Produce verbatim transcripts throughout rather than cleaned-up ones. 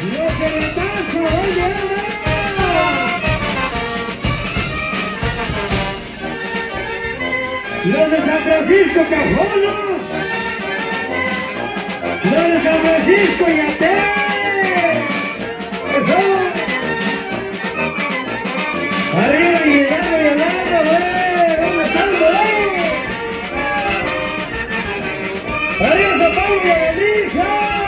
Los peletazos, oye, los de San Francisco, Cajolos. Los de San Francisco, Yate. Eso. Arriba, llegando, llegando, güey. ¿Dónde están, güey? Arriba, San Pablo, Beliza.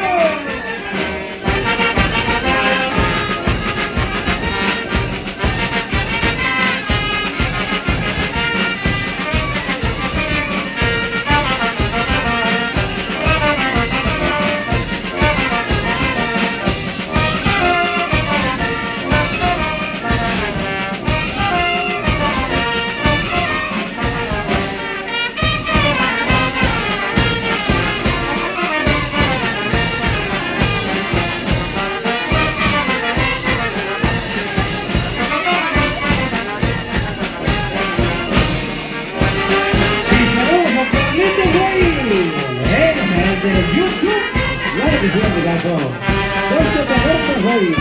De YouTube, claro que sí, amigazo. Dos de perfectos hoy.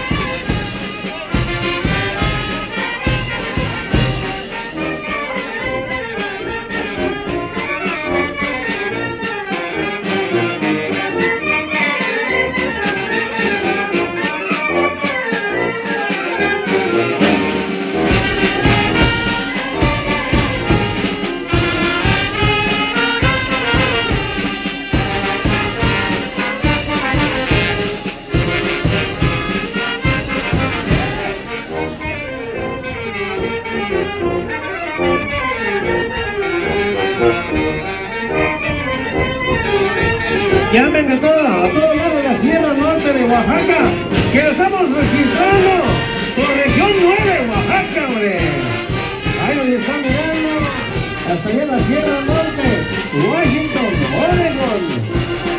Llamen a toda, a todo lado de la Sierra Norte de Oaxaca, que lo estamos registrando por región nueve, Oaxaca, hombre. Ahí donde están mirando, hasta allá en la Sierra Norte, Washington, Oregon.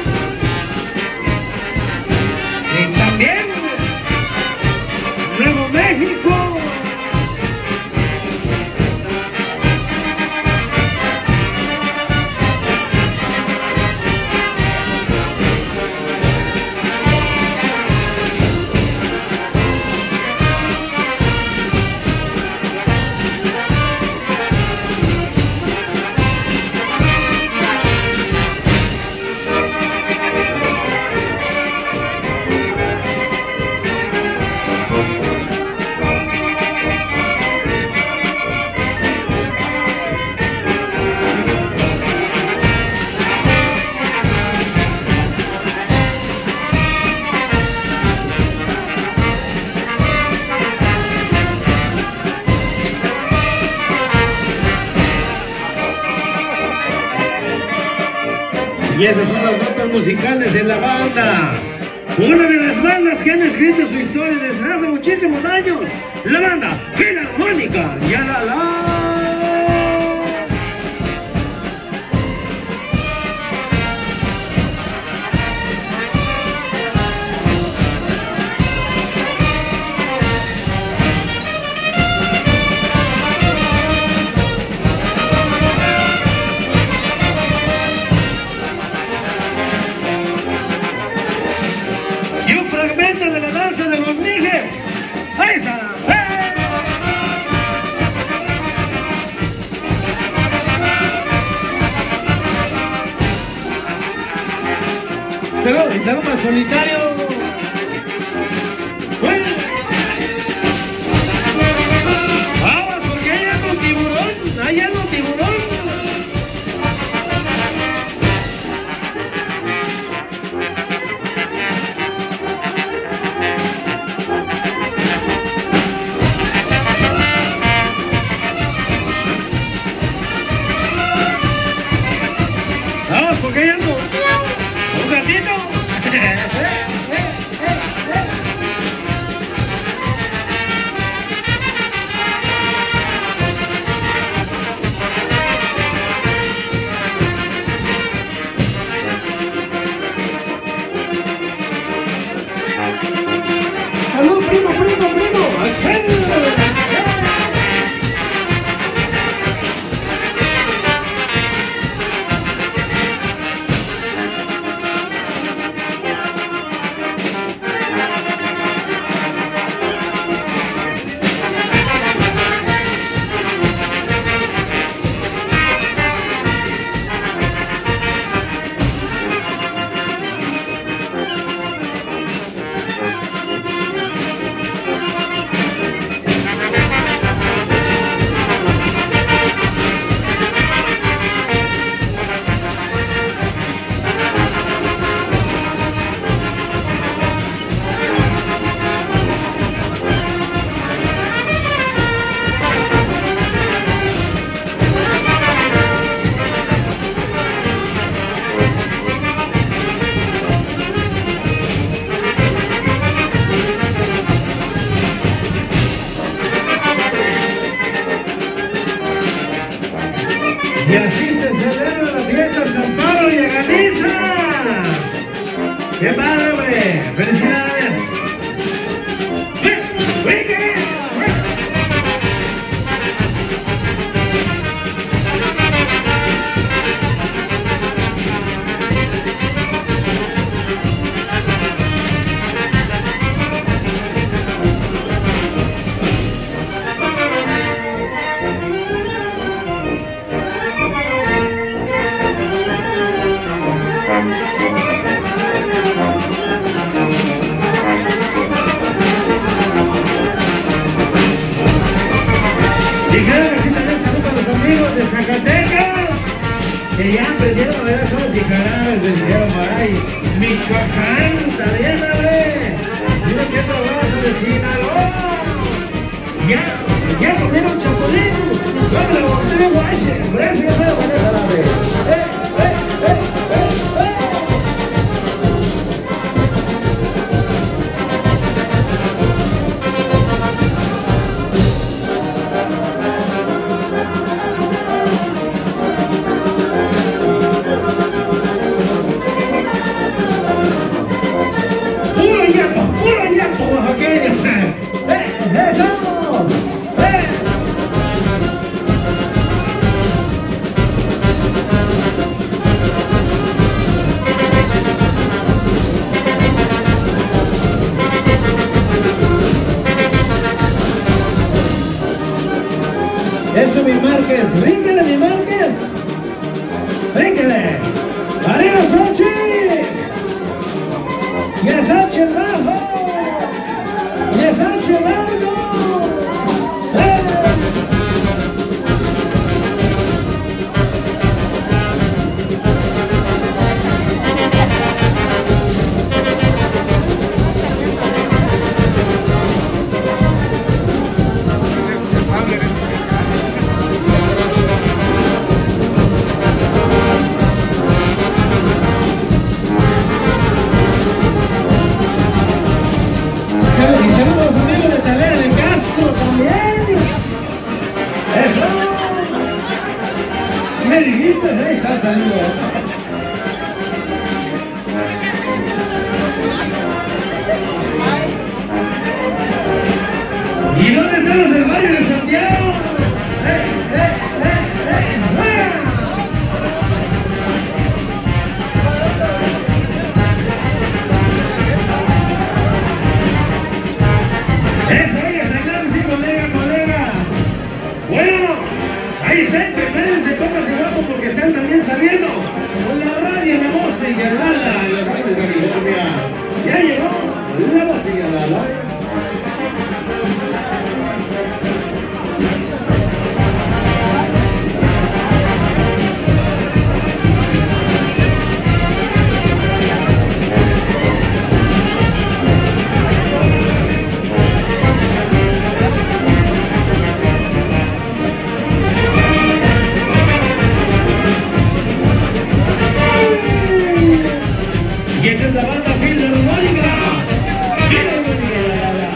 Y también Nuevo México. Y esas son las notas musicales de la banda. Una de las bandas que han escrito su historia desde hace muchísimos años. La banda Filarmónica. Ya la la. De la danza de los mijes. ¡Ahí está! ¡Eh! Salud, y salud más solitario. Bueno. Vamos, porque ahí anda un tiburón. Ahí anda un tiburón. ¿Por qué ando? ¿Un gatito? ¡Salud, primo, primo, primo! ¡Axel! hombre! ¡Felicidades! De Zacatecas, que ya aprendieron a ver esos jicarabes del Viejo Maray, Michoacán, también, hombre. Mira que trabajo de Sinaloa. Ya, ya comieron chapulín. Vamos a la botella de guache, por eso ya se lo van a dejar, eh, eh, eh, eh. Eso, mi Márquez, bríncale, mi Márquez, bríncale, arriba Sánchez, y a Sánchez bajo, y a Sánchez largo, ¡eh! Y saludos amigos de Talera de Castro también. Eso. Me dijiste, ahí está saliendo. ¿Y dónde están los del barrio de Santiago? ¡Eh, eh, eh, eh! Eso, oye, sacaron, sí, colega, colega. Bueno, ahí está, prepárense, pónganse guapos porque están también saliendo con la radio, la voz y Guerrala, en los años de California. Ya llegó la voz y Guerrala. Y esta es la banda Filarmónica. Filarmónica.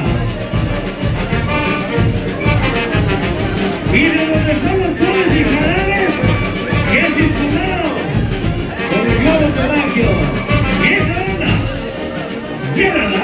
Y de donde están los soles y jarabes, que es circulado por el globo terráqueo. Y esta banda, llénala.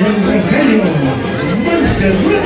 don Rogelio Monterrey.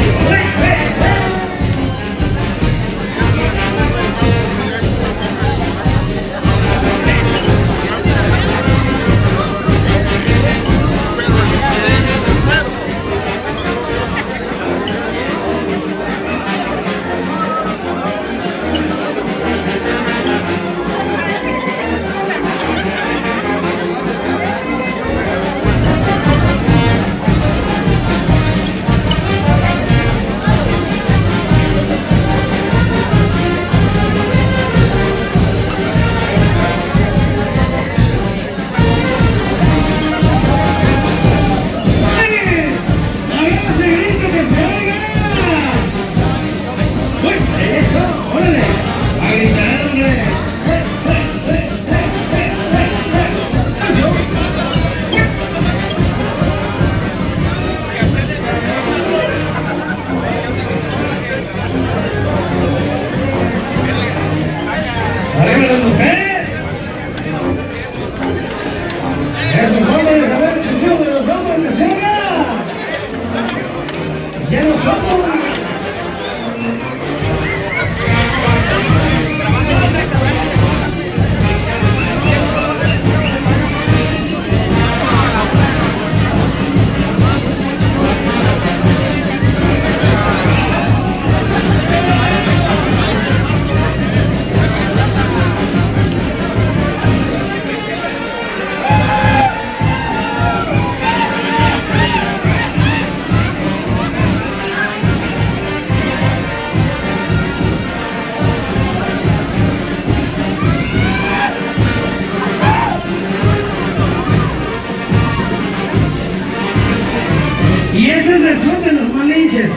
Y este es el son de los Malinches.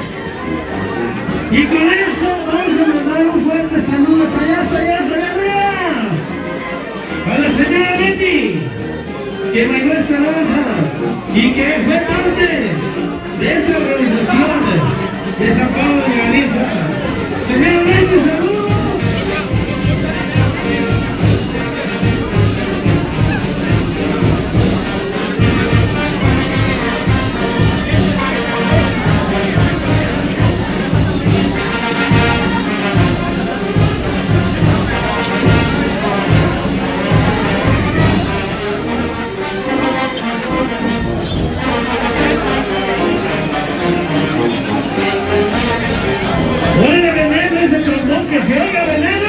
Y con esto vamos a mandar un fuerte saludo hasta allá, hasta allá, hasta allá arriba. A la señora Betty, que bailó esta danza y que fue parte de esta organización de San Pablo de Galicia. Señora Betty, saludos. Que se oiga veneno.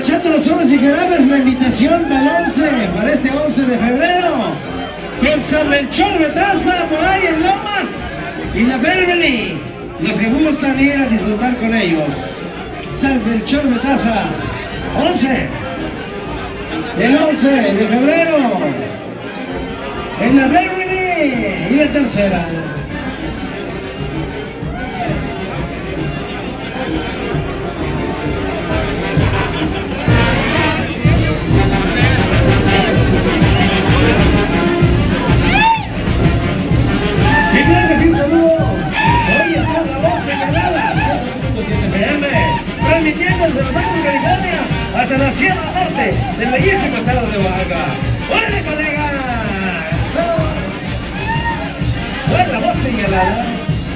aprovechando los sones y jarabes, la invitación para el once, para este once de febrero, con San Melchor Betaza por ahí en Lomas y la Beverly. Los que gustan ir a disfrutar con ellos. San Melchor Betaza, once, el once de febrero, en la Beverly y la tercera. Transmitiendo desde Los Ángeles, California, hasta la Sierra Norte del bellísimo estado de Oaxaca. ¡Órale, colega! ¡Buena voz señalada!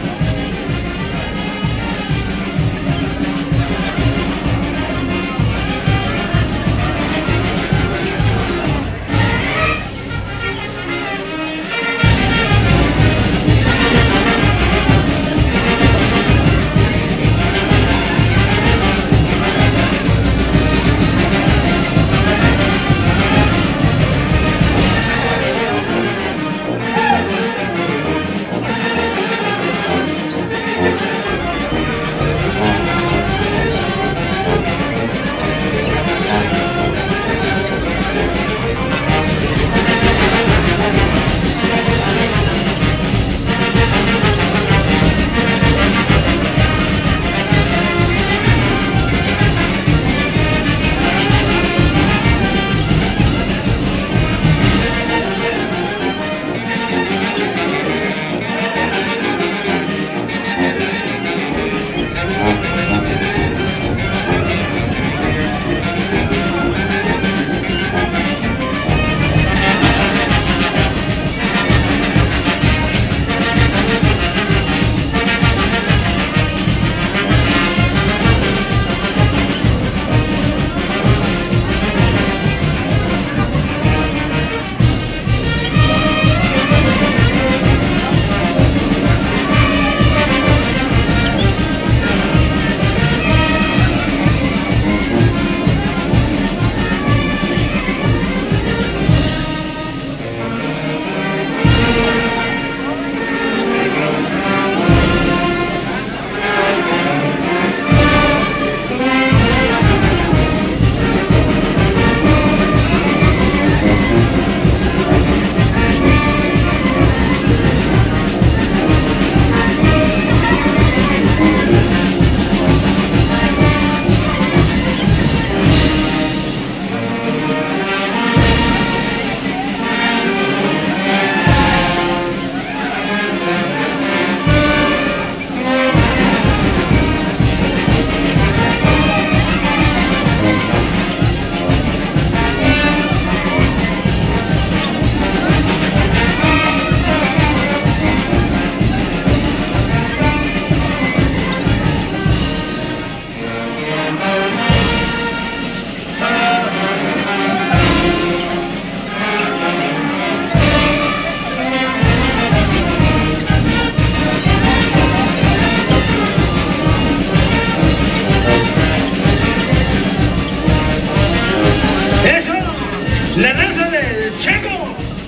La raza del Checo,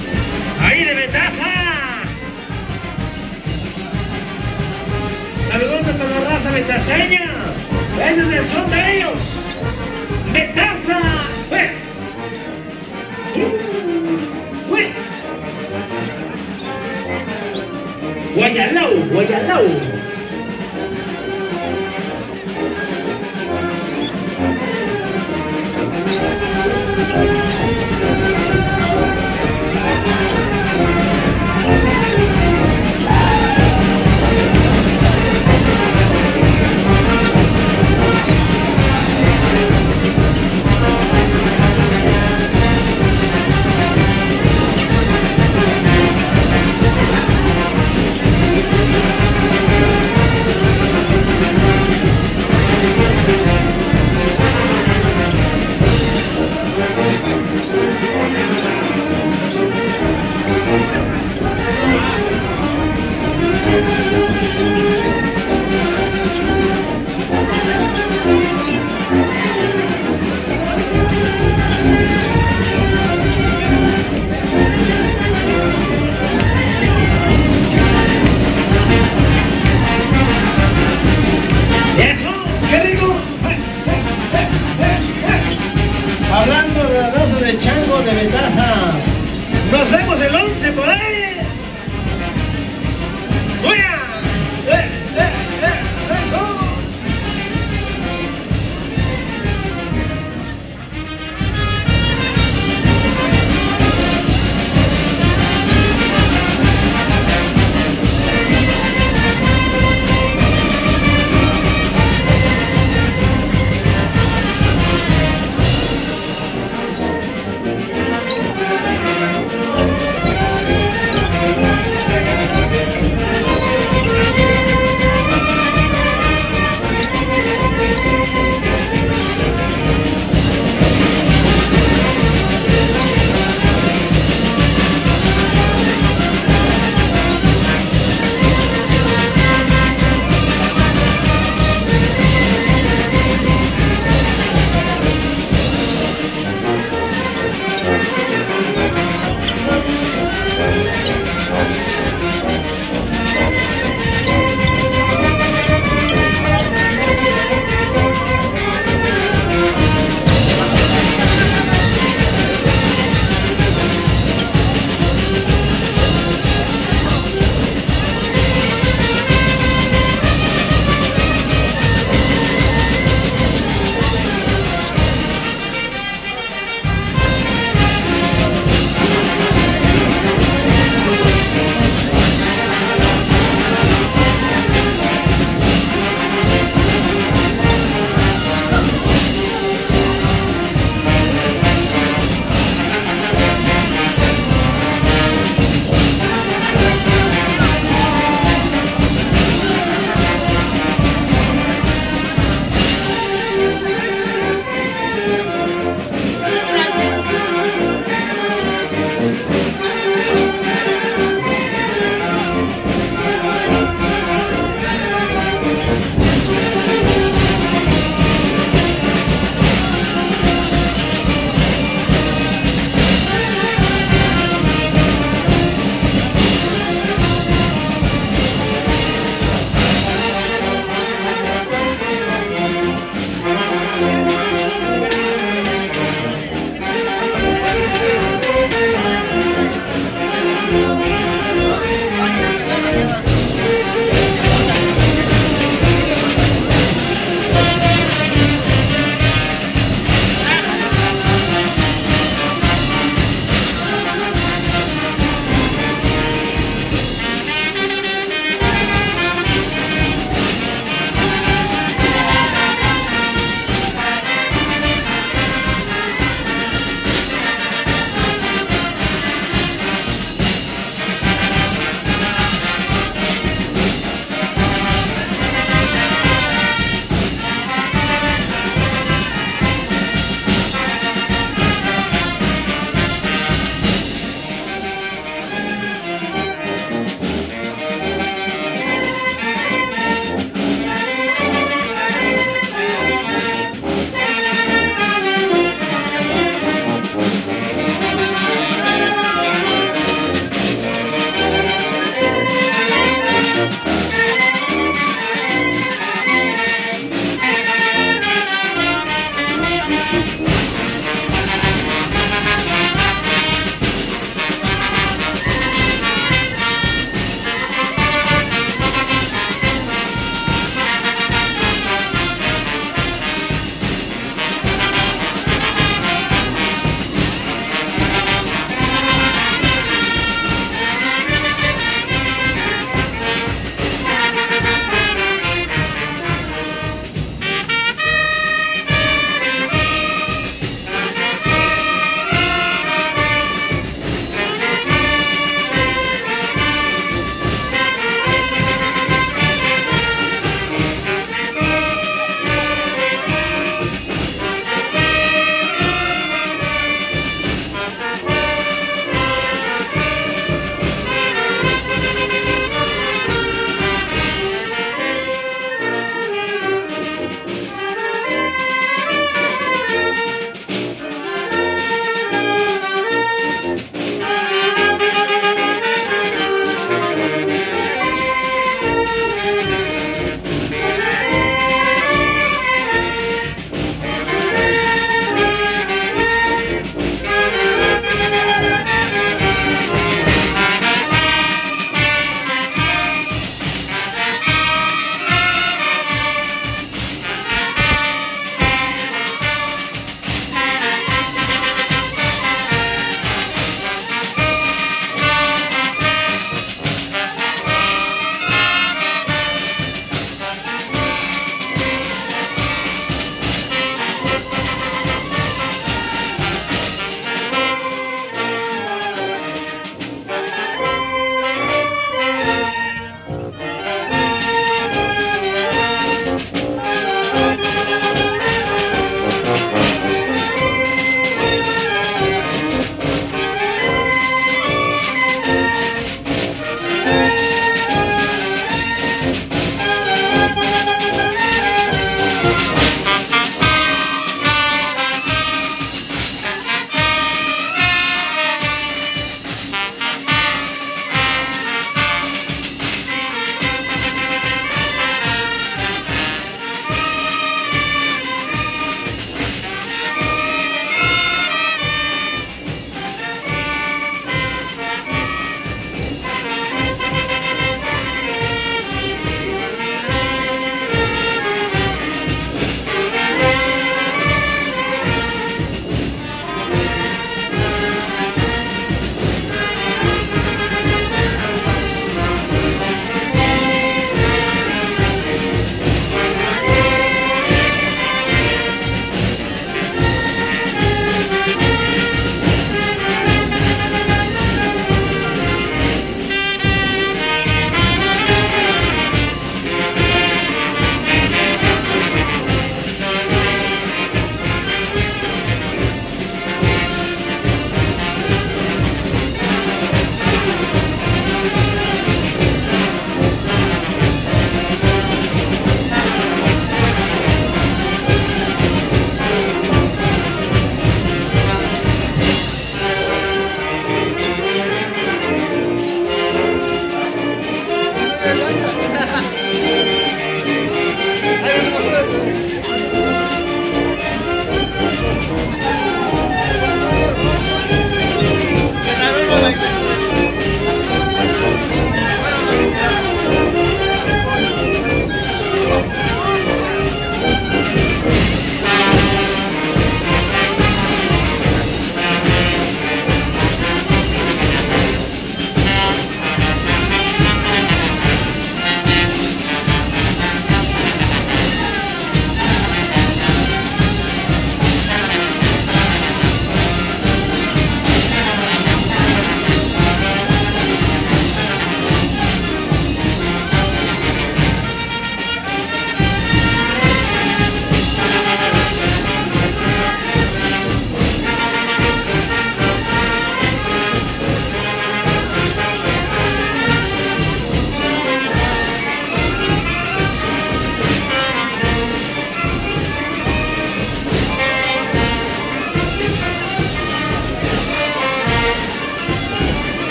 ahí de Betaza. Saludos para la raza betaseña. Ese es el son de ellos. Betaza. ¡Uy! ¡Uy! Guayalao, Guayalao.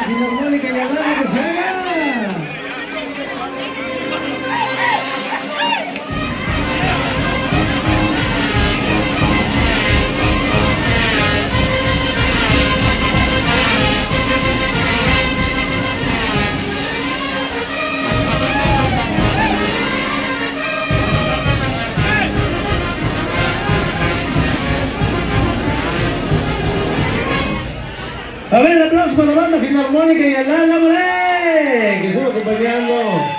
Filarmónica y la banda que se haga. A ver, el aplauso para la banda Filarmónica y el Lala, hombre, que estuvo acompañando.